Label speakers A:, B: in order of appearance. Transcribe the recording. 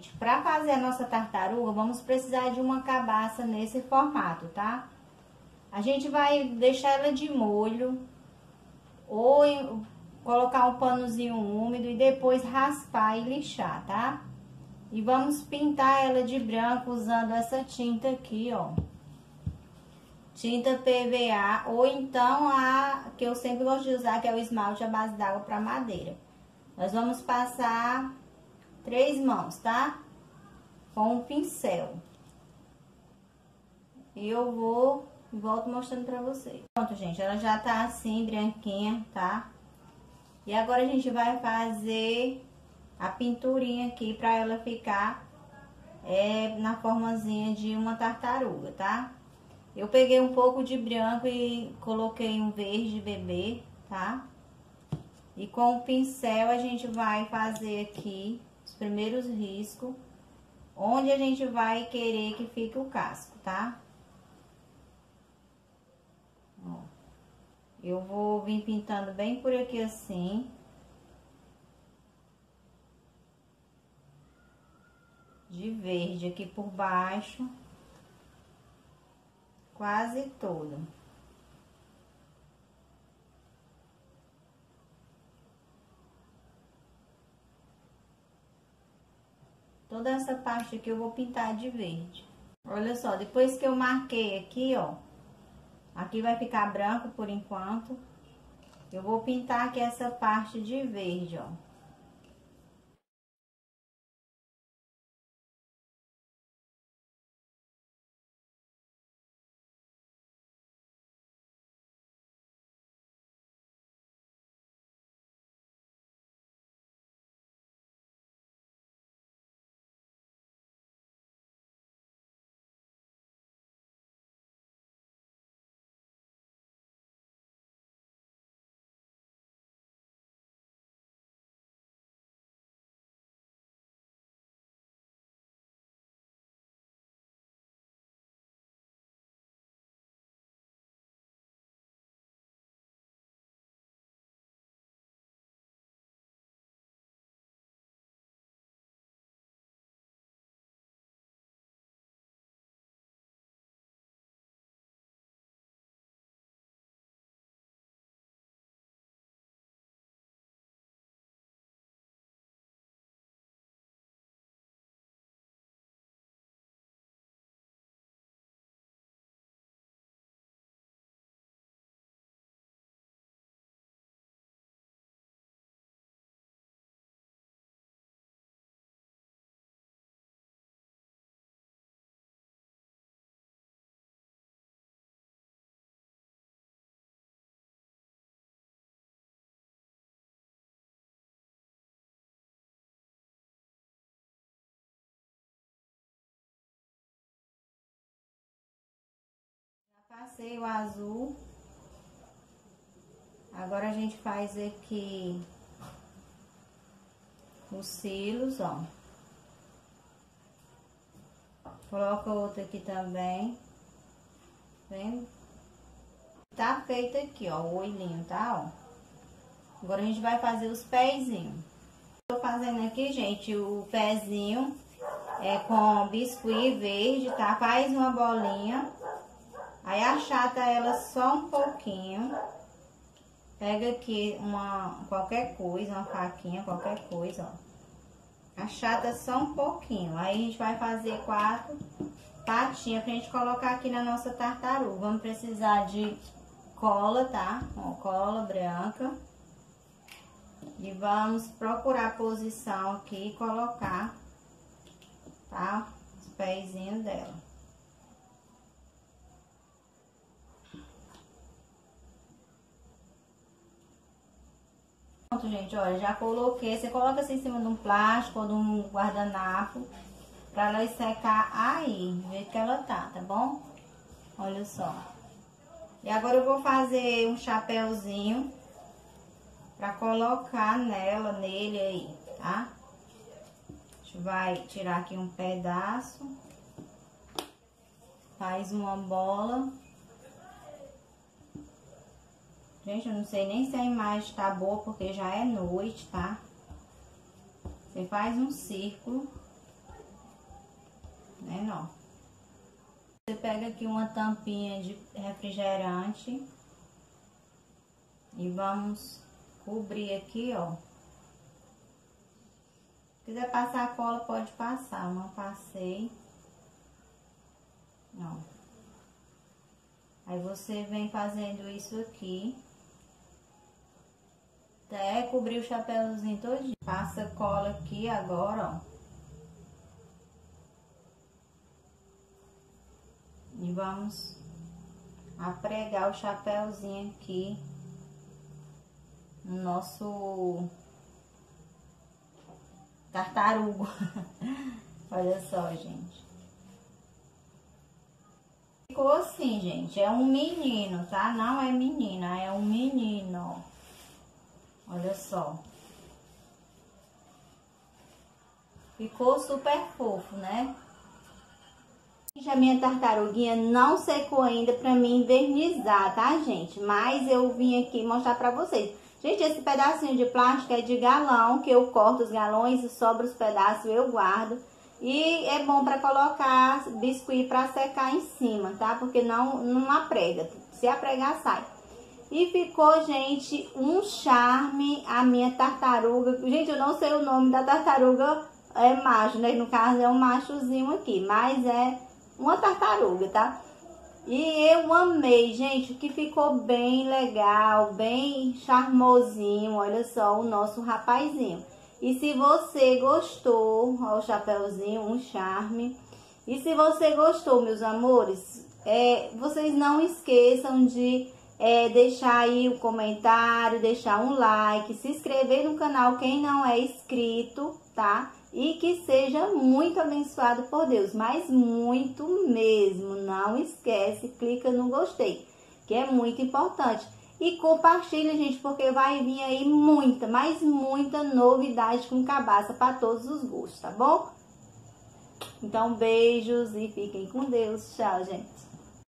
A: gente, para fazer a nossa tartaruga, vamos precisar de uma cabaça nesse formato, tá? A gente vai deixar ela de molho ou colocar um panozinho úmido e depois raspar e lixar, tá? E vamos pintar ela de branco usando essa tinta aqui, ó. Tinta PVA ou então a que eu sempre gosto de usar, que é o esmalte à base d'água para madeira. Nós vamos passar 3 mãos, tá? Com um pincel. E eu volto mostrando pra vocês. Pronto, gente, ela já tá assim, branquinha, tá? E agora a gente vai fazer a pinturinha aqui pra ela ficar na formazinha de uma tartaruga, tá? Eu peguei um pouco de branco e coloquei um verde bebê, tá? E com o pincel a gente vai fazer aqui os primeiros riscos, onde a gente vai querer que fique o casco, tá? Ó, eu vou vir pintando bem por aqui assim. De verde aqui por baixo. Quase todo. Toda essa parte aqui eu vou pintar de verde. Olha só, depois que eu marquei aqui, ó. Aqui vai ficar branco por enquanto. Eu vou pintar aqui essa parte de verde, ó. Passei o azul. Agora a gente faz aqui os cílios, ó. Coloca outro aqui também. Vendo? Tá feito aqui, ó, o olhinho, tá, ó. Agora a gente vai fazer os pezinhos. Tô fazendo aqui, gente, o pezinho com biscuit verde, tá? Faz uma bolinha. Aí achata ela só um pouquinho. Pega aqui qualquer coisa, uma faquinha, qualquer coisa, ó. Achata só um pouquinho. Aí a gente vai fazer 4 patinhas pra gente colocar aqui na nossa tartaruga. Vamos precisar de cola, tá? Ó, cola branca. E vamos procurar a posição aqui e colocar, tá? Os pezinhos dela. Pronto, gente, olha, já coloquei. Você coloca assim em cima de um plástico ou de um guardanapo pra ela secar aí, do jeito que ela tá bom? Olha só. E agora eu vou fazer um chapéuzinho pra colocar nele aí, tá? A gente vai tirar aqui um pedaço. Faz uma bola. Gente, eu não sei nem se a imagem tá boa, porque já é noite, tá? Você faz um círculo vendo, ó? Você pega aqui uma tampinha de refrigerante e vamos cobrir aqui, ó. Se quiser passar a cola, pode passar. Eu não passei. Ó. Aí você vem fazendo isso aqui até cobrir o chapéuzinho todinho. Passa cola aqui agora, ó. E vamos apregar o chapéuzinho aqui no nosso tartarugo. Olha só, gente. Ficou assim, gente. É um menino, tá? Não é menina, é um menino, ó. Olha só. Ficou super fofo, né? A minha tartaruguinha não secou ainda pra mim invernizar, tá, gente? Mas eu vim aqui mostrar pra vocês. Gente, esse pedacinho de plástico é de galão, que eu corto os galões e sobra os pedaços, eu guardo. E é bom pra colocar biscuit pra secar em cima, tá? Porque não aprega. Se apregar, sai. E ficou, gente, um charme a minha tartaruga. Gente, eu não sei o nome da tartaruga, é macho, né? No caso é um machozinho aqui, mas é uma tartaruga, tá? E eu amei, gente, que ficou bem legal, bem charmosinho. Olha só o nosso rapazinho. E se você gostou, ó, o chapéuzinho, um charme. E se você gostou, meus amores, vocês não esqueçam de deixar aí um comentário, deixar um like, se inscrever no canal quem não é inscrito, tá? E que seja muito abençoado por Deus, mas muito mesmo. Não esquece, clica no gostei, que é muito importante. E compartilha, gente, porque vai vir aí muita, mas muita novidade com cabaça para todos os gostos, tá bom? Então, beijos e fiquem com Deus. Tchau, gente.